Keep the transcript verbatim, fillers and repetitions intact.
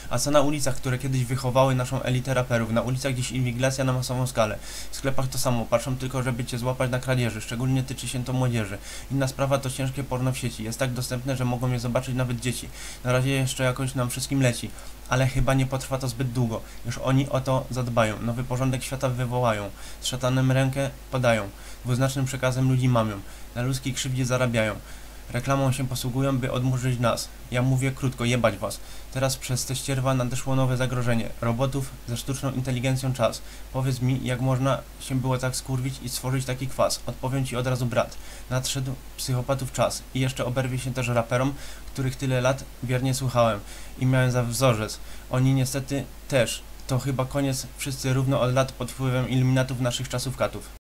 A co na ulicach, które kiedyś wychowały naszą elitę raperów? Na ulicach dziś inwigilacja na masową skalę. W sklepach to samo, patrzą tylko, żeby cię złapać na kradzieży, szczególnie tyczy się to młodzieży. Inna sprawa to ciężkie porno w sieci. Jest tak dostępne, że mogą je zobaczyć nawet dzieci. Na razie jeszcze jakoś nam wszystkim leci, ale chyba nie potrwa to zbyt długo. Już oni o to zadbają, nowy porządek świata wywołają, z szatanem rękę podają, dwuznacznym przekazem ludzi mamią, na ludzkiej krzywdzie zarabiają. Reklamą się posługują, by odmurzyć nas. Ja mówię krótko, jebać was. Teraz przez te ścierwa nadeszło nowe zagrożenie. Robotów ze sztuczną inteligencją czas. Powiedz mi, jak można się było tak skurwić i stworzyć taki kwas? Odpowiem ci od razu, brat. Nadszedł psychopatów czas. I jeszcze oberwie się też raperom, których tyle lat wiernie słuchałem i miałem za wzorzec. Oni niestety też. To chyba koniec, wszyscy równo od lat pod wpływem iluminatów naszych czasów katów.